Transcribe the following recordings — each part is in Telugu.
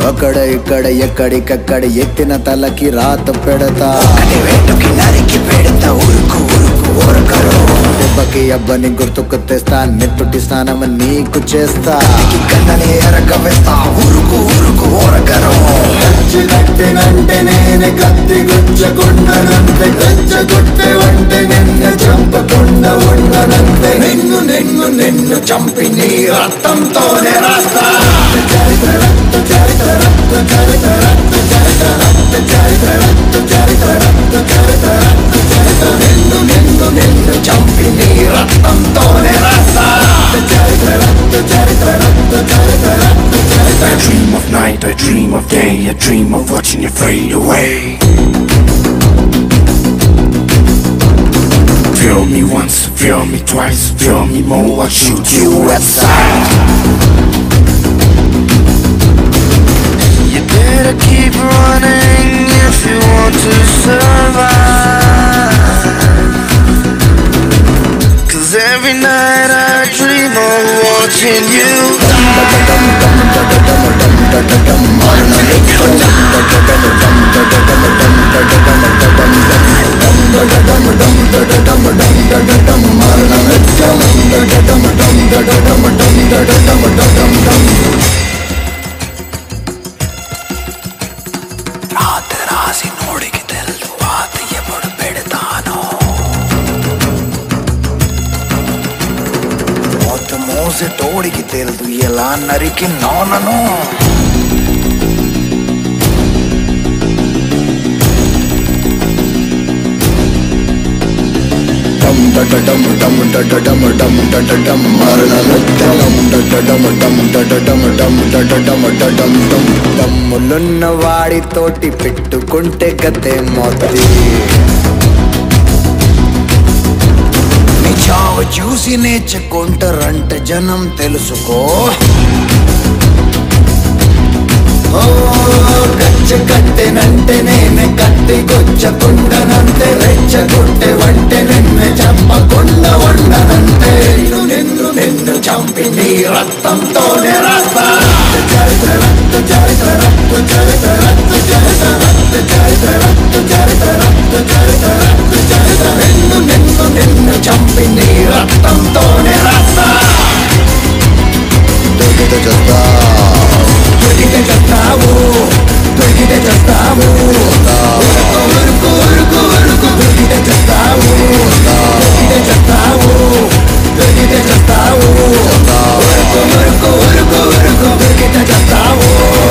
అక్కడ ఇక్కడ ఎక్కడికక్కడ ఎత్తిన తలకి రాత పెడతా వేటుకి నరికి పెడతా ఉరుకు ఉరుకు ఓరకరు దెబ్బకి అబ్బని గుర్తుకు తెస్తా నెత్తుటి స్నానం నీకు చేస్తా కన్నని ఎరక వేస్తా ఉరుకు ఉరుకు ఓరకరు కచ్చి కట్టినంటే నేనే కత్తి గుచ్చకుండనంతే గచ్చగొట్టే వంటే నిన్ను చంపకుండా ఉండనంతే నిన్ను నిన్ను నిన్ను చంపి నీ రక్తంతోనే రాస్తా చరిత్ర రక్త చరిత్ర రక్త చరిత్ర రక్త చరిత్ర రక్త చరిత్ర రక్త చరిత్ర రక్త చరిత్ర రక్త చరిత్ర నిన్ను నిన్ను నిన్ను చంపి నీ రక్తంతోనే రాస్తా చరిత్ర రక్త చరిత్ర రక్త చరిత్ర రక్త చరిత్ర I dream of night, I dream of day, I dream of watching you fade away. Feel me once, feel me twice, feel me more, I'll shoot you outside. You better keep running if you want to survive. 'Cause every night I dream of watching you రాత్రి రాసి నోడికి తెలుసు పాత ఎప్పుడు పెడతాను మోత మోసే తోడికి తెలుసు ఎలా నరికి నోనను దమ్ములున్న వాడితోటి పెట్టుకుంటే గతే మొత్తి నీ చావు చూసి నేర్చుకుంటారంటే జనం తెలుసుకో గచ్చ కట్టెనంటే నేనే కత్తి గుచ్చకుండనంతే రెచ్చగొట్టే వంటే నిన్ను చంపకుండా ఉండనంతే నిన్ను నిన్ను నిన్ను చంపి నీ రక్తంతోనే రాస్తా చరిత్ర రక్త చరిత్ర రక్త చరిత్ర రక్త చరిత్ర రక్త చరిత్ర రక్త చరిత్ర రక్త చరిత్ర రక్త చరిత్ర నిన్ను నిన్ను నిన్ను చంపి నీ రక్తంతోనే రాస్తా దొరికితే చేస్తా దొరికితే చేస్తావు దొరికితే చేస్తావు ఉరుకు ఉరుకు ఉరుకు దొరికితే చేస్తావు దొరికితే చేస్తావు దొరికితే చేస్తావు ఉరుకు ఉరుకు ఉరుకు ఉరుకు దొరికితే చేస్తావు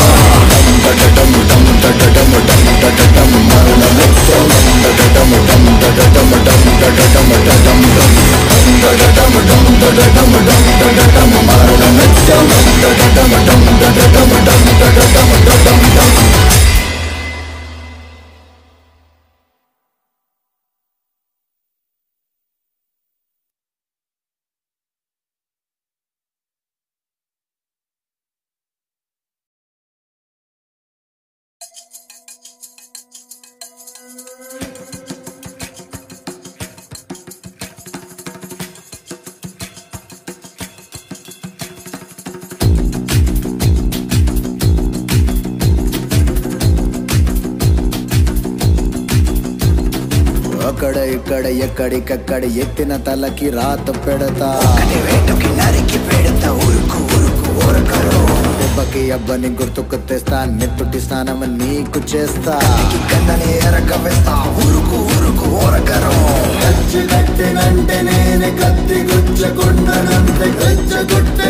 అక్కడ ఇక్కడ ఎక్కడికక్కడ ఎత్తిన తలకి రాత పెడతా వేటుకి నరికి పెడతా ఉరుకు ఉరుకు ఓరకరు దెబ్బకి అబ్బని గుర్తుకు తెస్తా నెత్తుటి స్నానం నీకు చేస్తా కన్నని ఎరక వేస్తా ఉరుకు ఉరుకు ఓరకరు కచ్చి కట్టినంటే నేనే కత్తి గుచ్చకుండనంతే గచ్చగొట్టే